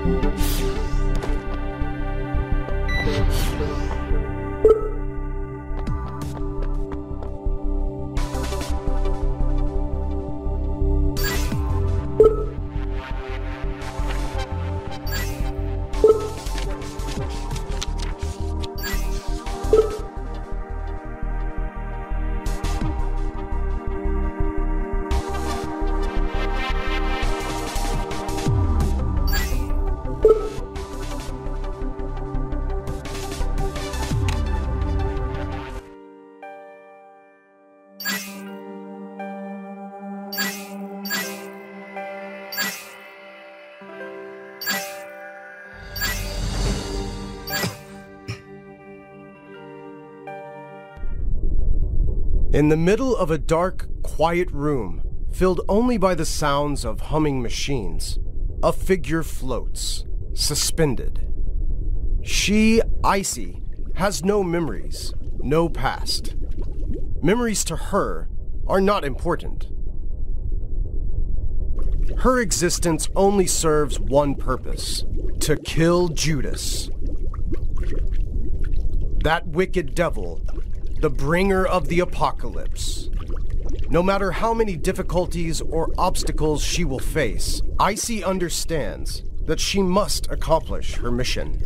In the middle of a dark, quiet room, filled only by the sounds of humming machines, a figure floats, suspended. She, Icey, has no memories, no past. Memories to her are not important. Her existence only serves one purpose: to kill Judas. That wicked devil, the bringer of the apocalypse. No matter how many difficulties or obstacles she will face, Icey understands that she must accomplish her mission.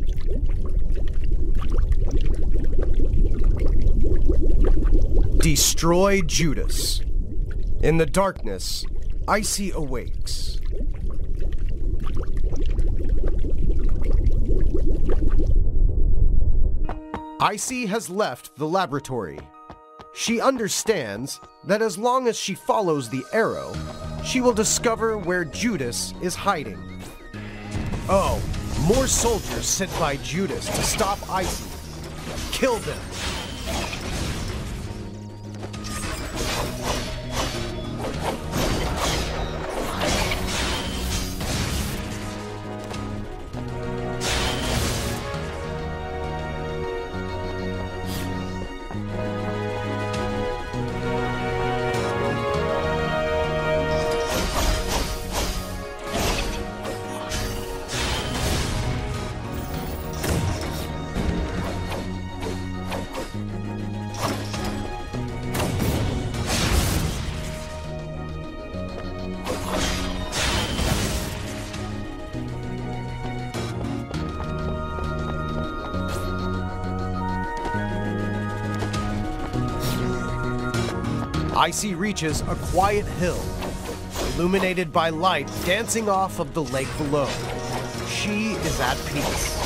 Destroy Judas. In the darkness, Icey awakes. Icey has left the laboratory. She understands that as long as she follows the arrow, she will discover where Judas is hiding. Oh, more soldiers sent by Judas to stop Icey. Kill them. Icey reaches a quiet hill, illuminated by light dancing off of the lake below. She is at peace.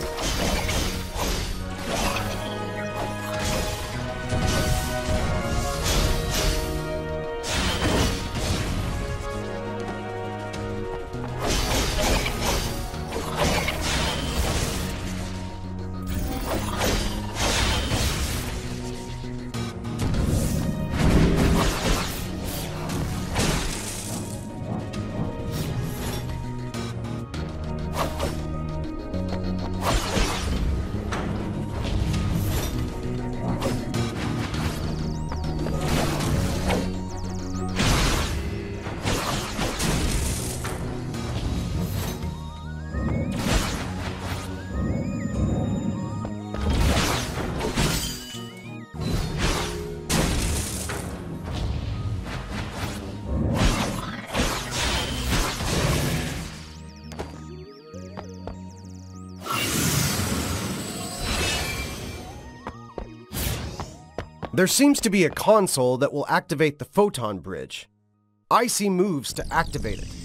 There seems to be a console that will activate the photon bridge. Icey moves to activate it.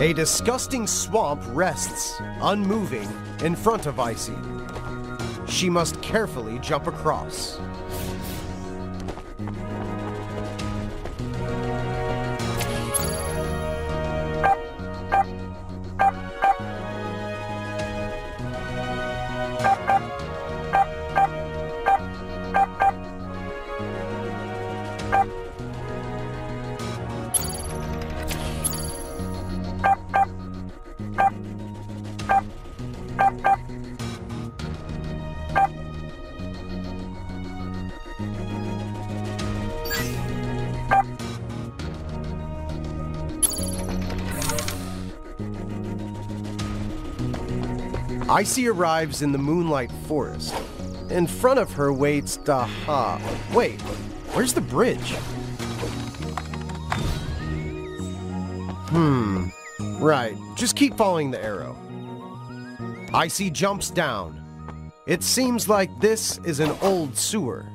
A disgusting swamp rests, unmoving, in front of Icey. She must carefully jump across. Icey arrives in the moonlight forest. In front of her waits Daha. Wait, where's the bridge? Right, just keep following the arrow. Icey jumps down. It seems like this is an old sewer.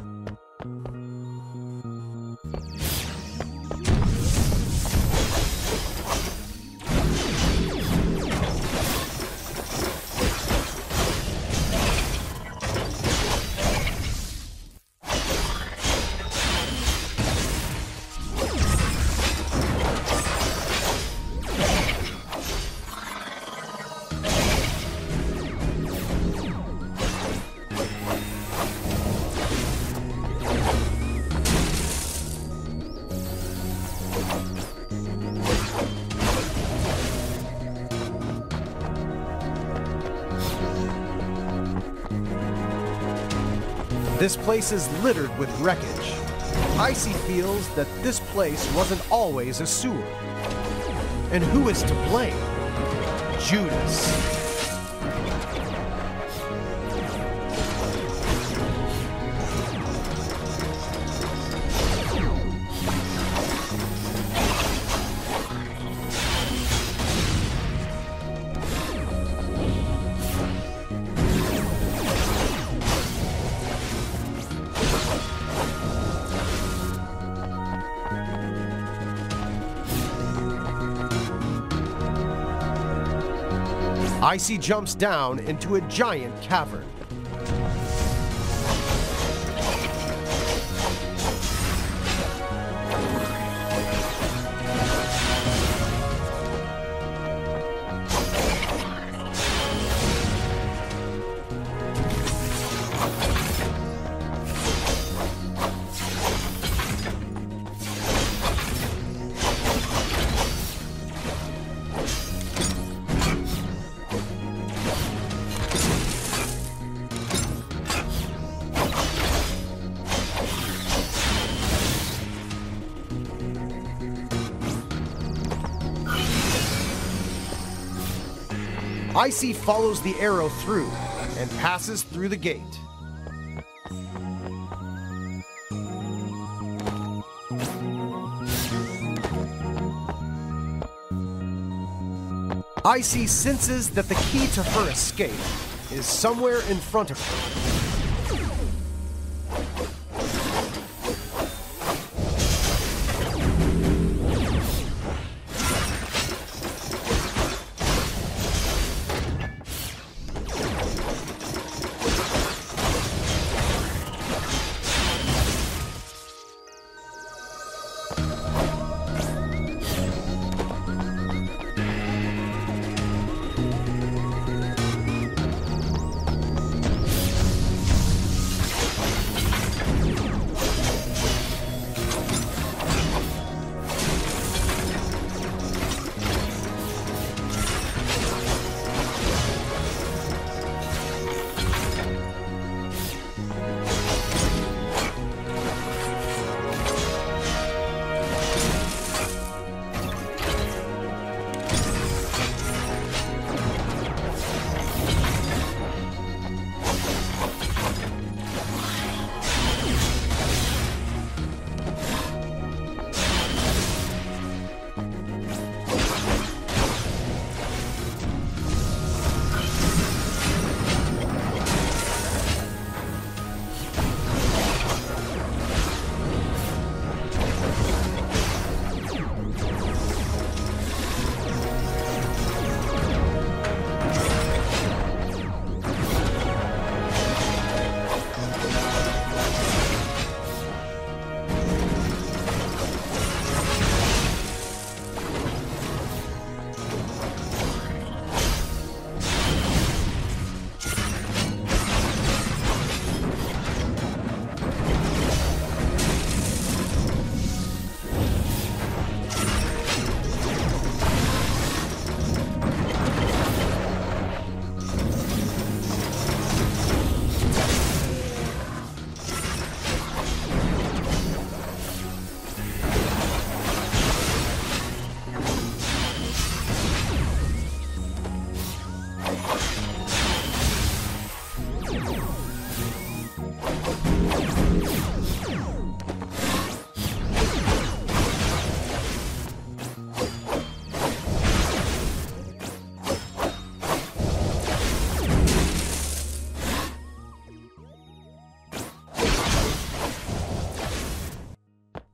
This place is littered with wreckage. Icey feels that this place wasn't always a sewer. And who is to blame? Judas. Icey jumps down into a giant cavern. Icey follows the arrow through and passes through the gate. Icey senses that the key to her escape is somewhere in front of her.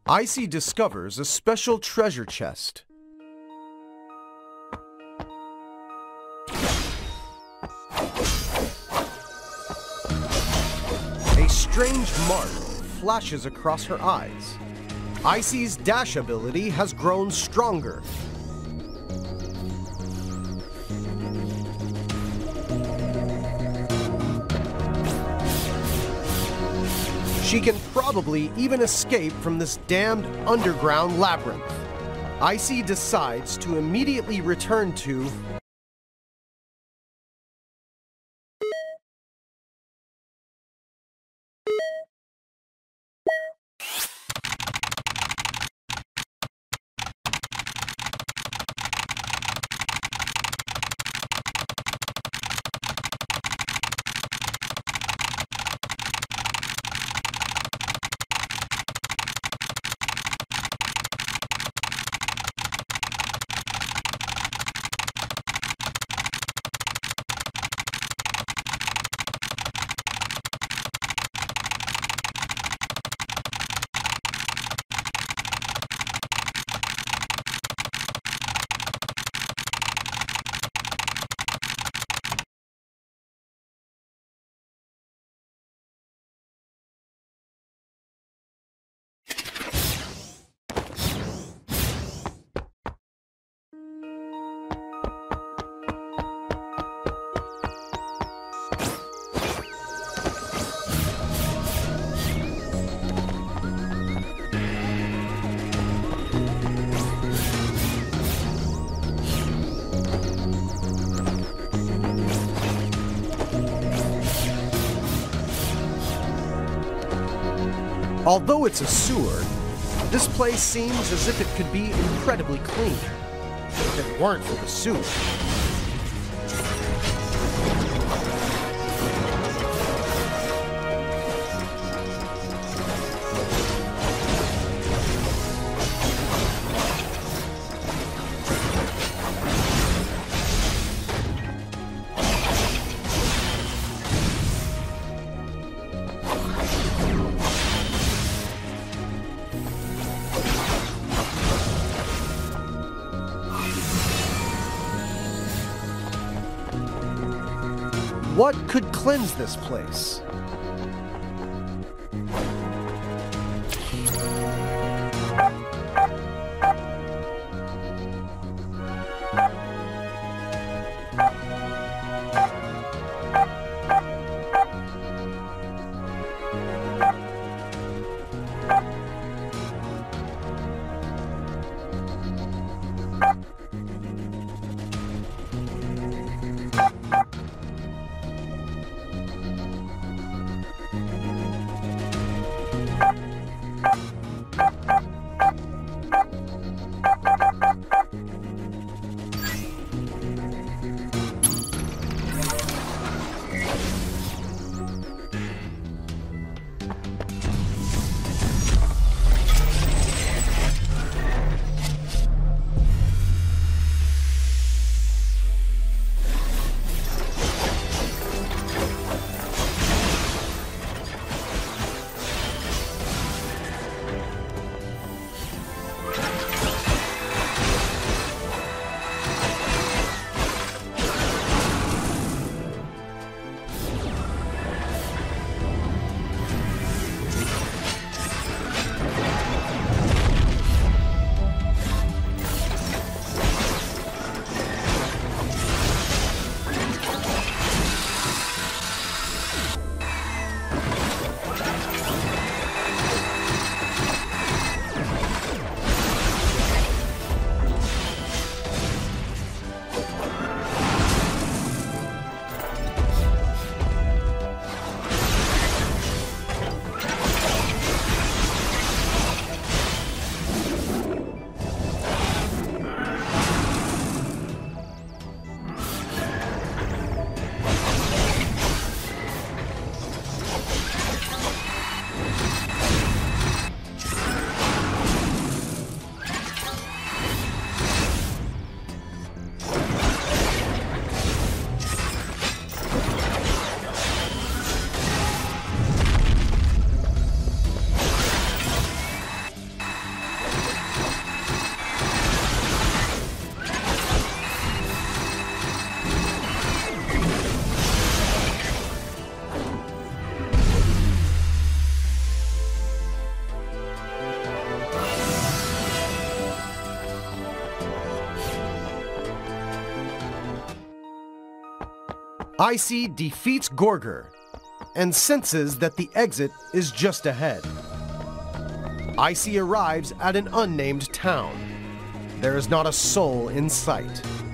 Icey discovers a special treasure chest. A strange mark flashes across her eyes. Icey's dash ability has grown stronger. She can probably even escape from this damned underground labyrinth. Icey decides to immediately return to Although it's a sewer, this place seems as if it could be incredibly clean, if it weren't for the sewer. What could cleanse this place? Icey defeats Gorger and senses that the exit is just ahead. Icey arrives at an unnamed town. There is not a soul in sight.